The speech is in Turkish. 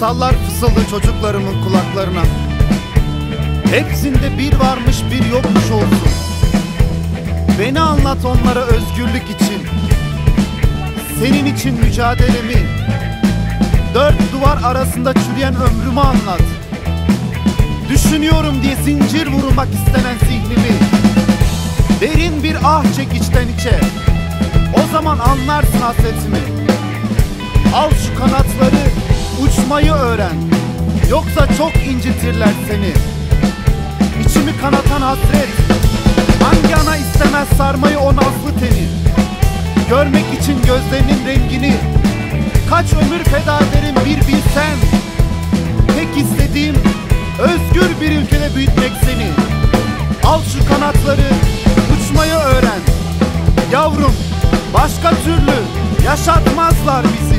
Masallar fısıldı çocuklarımın kulaklarına. Hepsinde bir varmış bir yokmuş olsun. Beni anlat onlara özgürlük için, senin için mücadelemi, dört duvar arasında çürüyen ömrümü anlat. Düşünüyorum diye zincir vurulmak istenen zihnimi. Derin bir ah çek içten içe, o zaman anlarsın hasretimi. Al şu kanatları, uçmayı öğren, yoksa çok incitirler seni. İçimi kanatan hasret, hangi ana istemez sarmayı o nazlı teni. Görmek için gözlerinin rengini, kaç ömür feda ederim bir bilsen. Tek istediğim özgür bir ülkede büyütmek seni. Al şu kanatları, uçmayı öğren. Yavrum, başka türlü yaşatmazlar bizi.